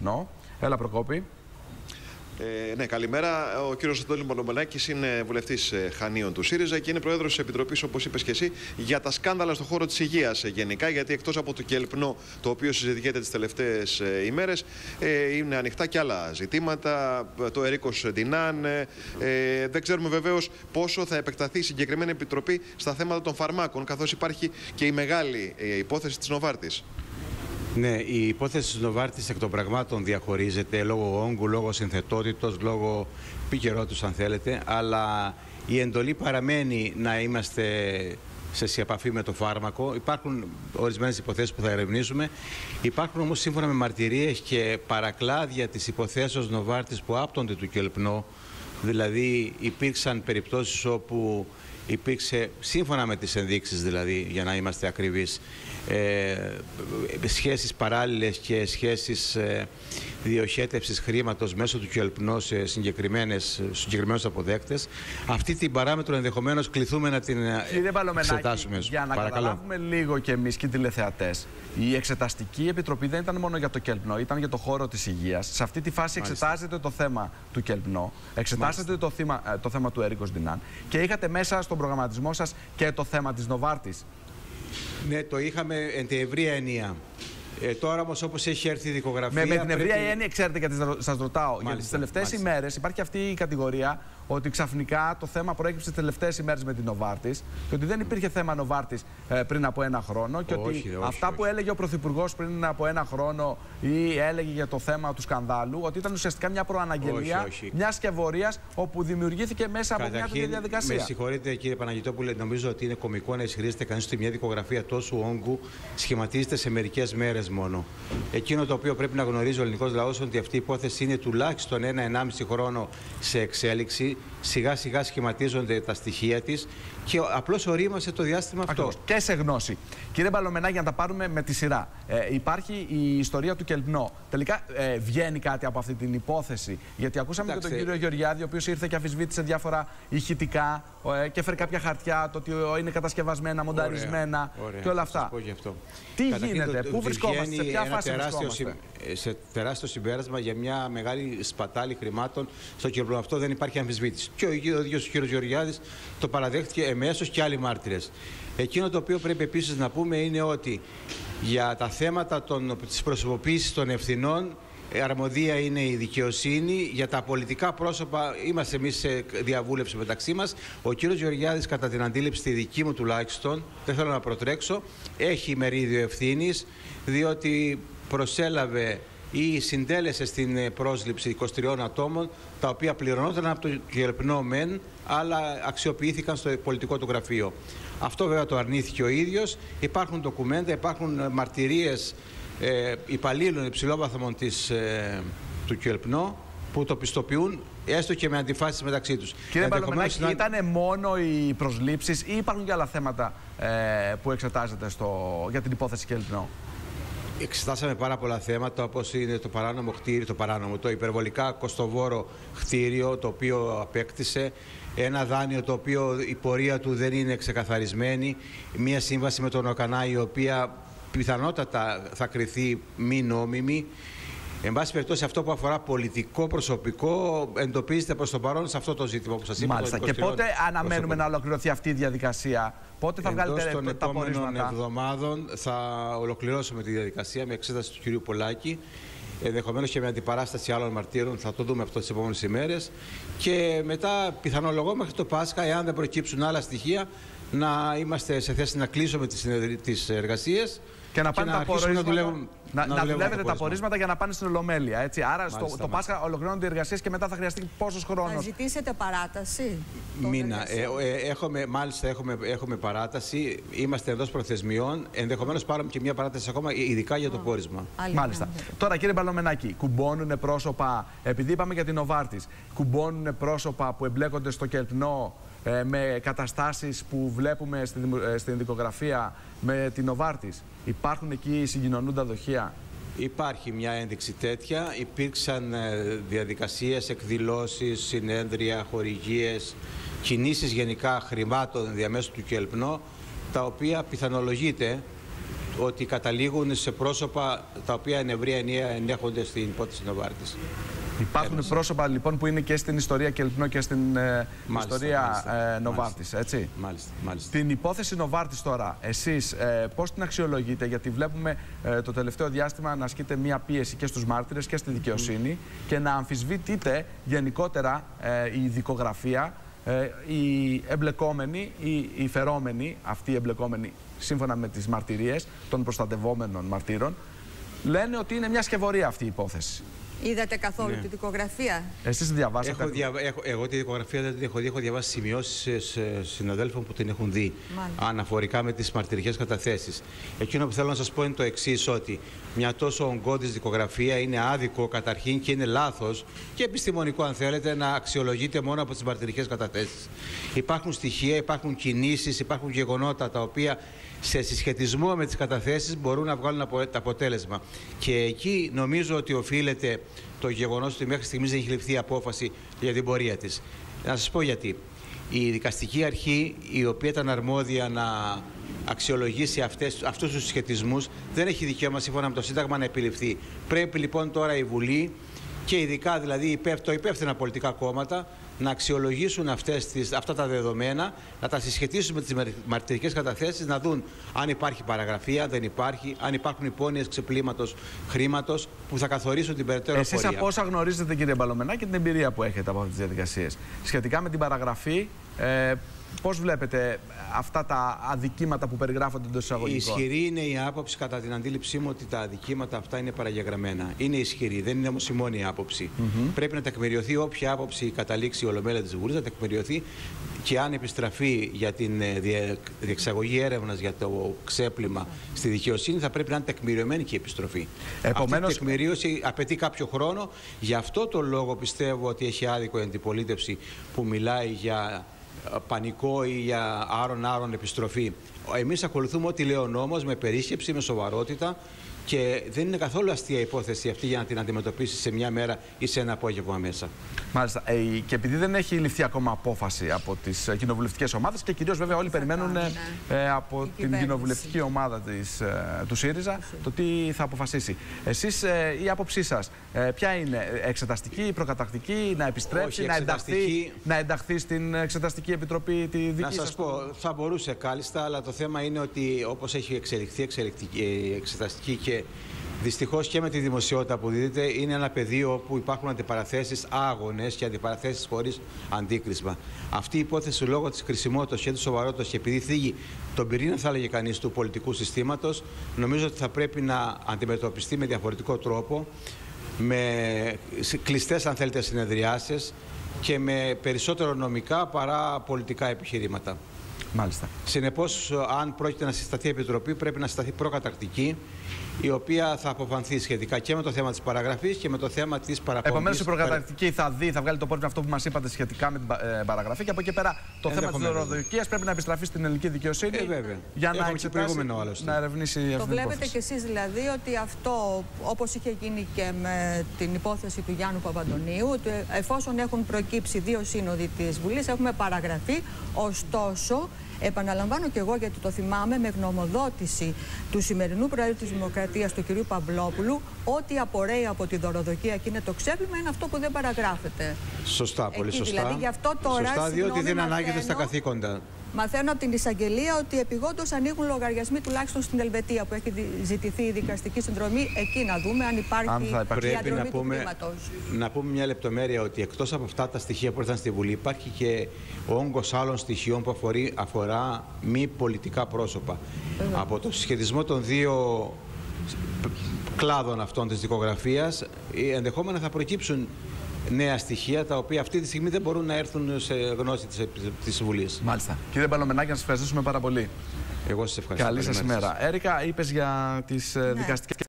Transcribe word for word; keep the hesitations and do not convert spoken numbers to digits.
Κελπνό. Έλα, Προκόπη. Ε, ναι, καλημέρα. Ο κύριος Αντώνης Μπαλομανάκης είναι βουλευτής Χανίων του ΣΥΡΙΖΑ και είναι πρόεδρος της Επιτροπής, όπως είπες και εσύ, για τα σκάνδαλα στον χώρο της υγείας γενικά. Γιατί εκτός από το Κελπνό, το οποίο συζητιέται τις τελευταίες ε, ημέρες, ε, είναι ανοιχτά και άλλα ζητήματα. Το Ερίκος Ντινάν. Ε, ε, δεν ξέρουμε βεβαίως πόσο θα επεκταθεί η συγκεκριμένη επιτροπή στα θέματα των φαρμάκων, καθώς υπάρχει και η μεγάλη ε, υπόθεση της Νοβάρτης. Ναι, η υπόθεση της Νοβάρτης εκ των πραγμάτων διαχωρίζεται λόγω όγκου, λόγω συνθετότητος, λόγω επικαιρότητας αν θέλετε, αλλά η εντολή παραμένει να είμαστε σε επαφή με το φάρμακο. Υπάρχουν ορισμένες υποθέσεις που θα ερευνήσουμε. Υπάρχουν όμως σύμφωνα με μαρτυρίες και παρακλάδια της υποθέσεως Νοβάρτης που άπτονται του Κελπνό, δηλαδή υπήρξαν περιπτώσεις όπου υπήρξε, σύμφωνα με τις ενδείξεις δηλαδή, για να είμαστε ακριβείς, ε, σχέσεις παράλληλες και σχέσεις ε, διοχέτευσης χρήματος μέσω του Κελπνό σε συγκεκριμένους αποδέκτες. Αυτή την παράμετρο ενδεχομένως κληθούμε να την Κύριε εξετάσουμε. Για να Παρακαλώ. καταλάβουμε λίγο και εμείς και οι τηλεθεατές, η Εξεταστική Επιτροπή δεν ήταν μόνο για το Κελπνό, ήταν για το χώρο της υγείας. Σε αυτή τη φάση Μάλιστα. εξετάζεται το θέμα του Κελπνό, εξετάζεται το θέμα, το θέμα του Ερίκος Ντινάν και είχατε μέσα στον προγραμματισμό σας και το θέμα της Νοβάρτης. Ναι, το είχαμε εν τη ευρία ενία. Ε, τώρα όμως όπως έχει έρθει η δικογραφία... Με, με την ευρία πρέπει... έννοια, ξέρετε, γιατί σας ρωτάω, μάλιστα, γιατί τις τελευταίες μάλιστα. ημέρες υπάρχει αυτή η κατηγορία ότι ξαφνικά το θέμα προέκυψε τις τελευταίες ημέρες με την Νοβάρτης και ότι δεν υπήρχε θέμα Νοβάρτης ε, πριν από ένα χρόνο και όχι, ότι όχι, αυτά όχι. που έλεγε ο Πρωθυπουργός πριν από ένα χρόνο ή έλεγε για το θέμα του σκανδάλου, ότι ήταν ουσιαστικά μια προαναγγελία μιας σκευωρίας όπου δημιουργήθηκε μέσα από Καταρχήν, μια τέτοια διαδικασία. Με συγχωρείτε κύριε Παναγιτόπουλε, νομίζω ότι είναι κωμικό να ισχυρίζεται κανείς ότι μια δικογραφία τόσου όγκου σχηματίζεται σε μερικές μέρες μόνο. Εκείνο το οποίο πρέπει να γνωρίζει ο ελληνικός λαός ότι αυτή η υπόθεση είναι τουλάχιστον ένα ενάμιση χρόνο σε εξέλιξη. Σιγά σιγά σχηματίζονται τα στοιχεία της και απλώς ορίμασε το διάστημα αυτό. Ακριβώς. Και σε γνώση. Κύριε Μπαλομενάκη, για να τα πάρουμε με τη σειρά. Ε, υπάρχει η ιστορία του Κελπνό. Τελικά ε, βγαίνει κάτι από αυτή την υπόθεση? Γιατί ακούσαμε Εντάξει. και τον κύριο Γεωργιάδη, ο οποίος ήρθε και αμφισβήτησε διάφορα ηχητικά ε, και έφερε κάποια χαρτιά, το ότι είναι κατασκευασμένα, μονταρισμένα ωραία, ωραία. και όλα αυτά. Αυτό. Τι Καταρχήν γίνεται, το, πού βρισκόμαστε, σε ποια φάση βρισκόμαστε? Σε τεράστιο συμπέρασμα για μια μεγάλη σπατάλη χρημάτων στο Κελπνό. Αυτό δεν υπάρχει αμφισβήτηση. Και ο ίδιος ο κ. Γεωργιάδης το παραδέχτηκε εμέσως και άλλοι μάρτυρες. Εκείνο το οποίο πρέπει επίσης να πούμε είναι ότι για τα θέματα των, της προσωποποίησης των ευθυνών αρμοδία είναι η δικαιοσύνη. Για τα πολιτικά πρόσωπα είμαστε εμείς σε διαβούλευση μεταξύ μας. Ο κ. Γεωργιάδης, κατά την αντίληψη τη δική μου τουλάχιστον, δεν θέλω να προτρέξω, έχει μερίδιο ευθύνης, διότι προσέλαβε ή συντέλεσε στην πρόσληψη είκοσι τριών ατόμων, τα οποία πληρωνόταν από το Κελπνό μεν, αλλά αξιοποιήθηκαν στο πολιτικό του γραφείο. Αυτό βέβαια το αρνήθηκε ο ίδιος. Υπάρχουν ντοκουμέντα, υπάρχουν μαρτυρίες ε, υπαλλήλων υψηλόβαθμων της, ε, του Κελπνό που το πιστοποιούν, έστω και με αντιφάσεις μεταξύ τους. Κύριε Μπαλομενάκη, να... ήταν μόνο οι προσλήψεις ή υπάρχουν και άλλα θέματα ε, που εξετάζετε στο... για την υπόθεση Κελπνό? Εξετάσαμε πάρα πολλά θέματα, όπως είναι το παράνομο κτίριο, το παράνομο, το υπερβολικά κοστοβόρο κτίριο το οποίο απέκτησε, ένα δάνειο το οποίο η πορεία του δεν είναι ξεκαθαρισμένη, μια σύμβαση με τον ΟΚΑΝΑ η οποία πιθανότατα θα κριθεί μη νόμιμη. Εν πάση περιπτώσει, αυτό που αφορά πολιτικό προσωπικό εντοπίζεται προς το παρόν σε αυτό το ζήτημα που σας είπα. Μάλιστα. Και πότε αναμένουμε προσωπικό. να ολοκληρωθεί αυτή η διαδικασία? Πότε θα βγάλετε τα πορίσματα? Εντός των επόμενων εβδομάδων θα ολοκληρώσουμε τη διαδικασία με εξέταση του κυρίου Πολάκη. Ενδεχομένως και με αντιπαράσταση άλλων μαρτύρων, θα το δούμε αυτό τις επόμενες ημέρες. Και μετά, πιθανολογώ μέχρι το Πάσχα, εάν δεν προκύψουν άλλα στοιχεία, να είμαστε σε θέση να κλείσουμε τις εργασίες. Και να πάνε και τα πορίσματα, να, δουλεύουν, να, να, να δουλεύετε τα πορίσματα για να πάνε στην Ολομέλεια. Έτσι. Άρα μάλιστα, στο, το Πάσχα ολοκληρώνονται οι εργασίες και μετά θα χρειαστεί πόσος χρόνος? Θα ζητήσετε παράταση? Μήνα. Ε, ε, έχουμε, μάλιστα έχουμε, έχουμε παράταση. Είμαστε εντός προθεσμιών. Ενδεχομένως πάρουμε και μια παράταση ακόμα, ειδικά για το oh. πόρισμα. Μάλιστα. μάλιστα. Τώρα κύριε Μπαλομενάκη, κουμπώνουν πρόσωπα, επειδή είπαμε για την Νοβάρτης, κουμπώνουν πρόσωπα που εμπλέκονται στο Κελπνό ε, με καταστάσεις που βλέπουμε στην, ε, στην δικογραφία με την Νοβάρτης? Υπάρχουν εκεί συγκοινωνούντα δοχεία? Υπάρχει μια ένδειξη τέτοια. Υπήρξαν ε, διαδικασίες, εκδηλώσεις, συνέδρια, χορηγίες, κινήσεις γενικά χρημάτων διαμέσου του Κελπνό, τα οποία πιθανολογείται, ότι καταλήγουν σε πρόσωπα τα οποία εν ευρεία ενία ενέχονται στην υπόθεση Νοβάρτης. Υπάρχουν Έμεσα. πρόσωπα λοιπόν που είναι και στην ιστορία Κελπνό και στην ε, μάλιστα, ιστορία μάλιστα, ε, Νοβάρτης, έτσι. Μάλιστα, μάλιστα. Την υπόθεση Νοβάρτης τώρα, εσείς ε, πώς την αξιολογείτε, γιατί βλέπουμε ε, το τελευταίο διάστημα να ασκείται μία πίεση και στους μάρτυρες και στη δικαιοσύνη mm. και να αμφισβητείται γενικότερα ε, η δικογραφία, ε, οι εμπλεκόμενοι, οι, οι φερόμενοι, αυτοί οι εμπλεκόμενοι σύμφωνα με τις μαρτυρίες των προστατευόμενων μαρτύρων, λένε ότι είναι μια σκευωρία αυτή η υπόθεση. Είδατε καθόλου ναι. τη δικογραφία? Εσείς διαβάσατε? Έχω δια... έχω... Εγώ τη δικογραφία δεν την έχω δει. Έχω διαβάσει σημειώσεις συναδέλφων που την έχουν δει. Μάλιστα. Αναφορικά με τις μαρτυρικές καταθέσεις. Εκείνο που θέλω να σας πω είναι το εξής, ότι μια τόσο ογκώδης δικογραφία είναι άδικο καταρχήν και είναι λάθος και επιστημονικό, αν θέλετε, να αξιολογείται μόνο από τις μαρτυρικές καταθέσεις. Υπάρχουν στοιχεία, υπάρχουν κινήσεις, υπάρχουν γεγονότα τα οποία σε συσχετισμό με τις καταθέσεις μπορούν να βγάλουν αποτέλεσμα. Και εκεί νομίζω ότι οφείλεται το γεγονός ότι μέχρι στιγμής δεν έχει ληφθεί η απόφαση για την πορεία της. Να σας πω γιατί. Η δικαστική αρχή, η οποία ήταν αρμόδια να αξιολογήσει αυτές, αυτούς τους συσχετισμούς, δεν έχει δικαίωμα σύμφωνα με το Σύνταγμα να επιληφθεί. Πρέπει λοιπόν τώρα η Βουλή και ειδικά δηλαδή το υπεύθυνα πολιτικά κόμματα να αξιολογήσουν αυτές τις, αυτά τα δεδομένα, να τα συσχετίσουν με τις μαρτυρικές καταθέσεις, να δουν αν υπάρχει παραγραφή, αν δεν υπάρχει, αν υπάρχουν υπόνοιες ξεπλήματος χρήματος που θα καθορίσουν την περαιτέρω πορεία. Εσείς από όσα γνωρίζετε, κύριε Μπαλωμενάκη, και την εμπειρία που έχετε από αυτές τις διαδικασίες, σχετικά με την παραγραφή, ε, πώς βλέπετε αυτά τα αδικήματα που περιγράφονται εντός εισαγωγικών? Ισχυρή είναι η άποψη, κατά την αντίληψή μου, ότι τα αδικήματα αυτά είναι παραγεγραμμένα. Είναι ισχυρή, δεν είναι όμως η μόνη άποψη. Mm-hmm. Πρέπει να τεκμηριωθεί όποια άποψη καταλήξει η Ολομέλεια της Βουλής, να τεκμηριωθεί, και αν επιστραφεί για την διεξαγωγή έρευνας για το ξέπλυμα στη δικαιοσύνη, θα πρέπει να είναι τεκμηριωμένη και η επιστροφή. Επομένως, αυτή η τεκμηρίωση απαιτεί κάποιο χρόνο. Γι' αυτό το λόγο πιστεύω ότι έχει άδικο η αντιπολίτευση που μιλάει για πανικό ή για άρον-άρον επιστροφή. Εμείς ακολουθούμε ό,τι λέει ο νόμος, με περίσκεψη, με σοβαρότητα, και δεν είναι καθόλου αστεία υπόθεση αυτή για να την αντιμετωπίσει σε μια μέρα ή σε ένα απόγευμα μέσα. Μάλιστα. Ε, και επειδή δεν έχει ληφθεί ακόμα απόφαση από τις κοινοβουλευτικές ομάδες και κυρίως βέβαια όλοι περιμένουν ναι. ε, από η την κυβέρνηση. κοινοβουλευτική ομάδα της, ε, του ΣΥΡΙΖΑ το τι θα αποφασίσει. Εσείς ε, η άποψή σας ε, ποια είναι? Εξεταστική, προκατακτική, να επιστρέψει, Όχι, να, ενταχθεί, να ενταχθεί στην Εξεταστική Επιτροπή τη δική να σας σας? πω, θα μπορούσε κάλλιστα, αλλά το θέμα είναι ότι όπως έχει εξελιχθεί εξελιχτική, εξεταστική και δυστυχώς και με τη δημοσιότητα που δίδεται, είναι ένα πεδίο όπου υπάρχουν αντιπαραθέσεις άγονες και αντιπαραθέσεις χωρίς αντίκρισμα. Αυτή η υπόθεση, λόγω της κρισιμότητας και της σοβαρότητας και επειδή θίγει τον πυρήνα, θα έλεγε κανείς, του πολιτικού συστήματος, νομίζω ότι θα πρέπει να αντιμετωπιστεί με διαφορετικό τρόπο, με κλειστές, αν θέλετε, συνεδριάσεις και με περισσότερο νομικά παρά πολιτικά επιχειρήματα. Μάλιστα. Συνεπώς, αν πρόκειται να συσταθεί επιτροπή, πρέπει να συσταθεί προκαταρκτική, η οποία θα αποφανθεί σχετικά και με το θέμα της παραγραφής και με το θέμα της παραπομπής. Επομένως, η προκαταρκτική θα δει, θα βγάλει το πόρισμα αυτό που μας είπατε σχετικά με την ε, παραγραφή, και από εκεί πέρα το θέμα της δωροδοκίας πρέπει να επιστραφεί στην ελληνική δικαιοσύνη. Ε, βέβαια. Για να εξετάσει, να ερευνήσει αυτή την υπόθεση. Το βλέπετε κι εσείς δηλαδή ότι αυτό, όπως είχε γίνει και με την υπόθεση του Γιάννου Παπαντονίου, ότι εφόσον έχουν προκύψει δύο σύνοδοι της Βουλής, έχουμε παραγραφεί, ωστόσο. Επαναλαμβάνω και εγώ, γιατί το θυμάμαι, με γνωμοδότηση του σημερινού Προέδρου της Δημοκρατίας, του κ. Παυλόπουλου, ό,τι απορρέει από τη δωροδοκία και είναι το ξέπλυμα είναι αυτό που δεν παραγράφεται. Σωστά, πολύ Εκεί, σωστά. Δηλαδή, γι' αυτό τώρα, σωστά, διότι συγγνώμη, δεν ανάγεται μαθαίνω, στα καθήκοντα. Μαθαίνω από την εισαγγελία ότι επειγόντως ανοίγουν λογαριασμοί τουλάχιστον στην Ελβετία, που έχει ζητηθεί η δικαστική συνδρομή. Εκεί να δούμε αν υπάρχει, αν θα υπάρχει πρέπει να πούμε, του χρήματος. Να πούμε μια λεπτομέρεια, ότι εκτός από αυτά τα στοιχεία που ήρθαν στη Βουλή, υπάρχει και ο όγκος άλλων στοιχείων που αφορεί, αφορά μη πολιτικά πρόσωπα. Mm. Από το συσχετισμό των δύο κλάδων αυτών της δικογραφίας, ενδεχόμενα θα προκύψουν νέα στοιχεία, τα οποία αυτή τη στιγμή δεν μπορούν να έρθουν σε γνώση της, της Βουλής. Μάλιστα. Κύριε Μπαλωμενάκη, να σας ευχαριστήσουμε πάρα πολύ. Εγώ σας ευχαριστώ. Καλή σας ημέρα. Έρικα, είπες για τις ναι. δικαστικές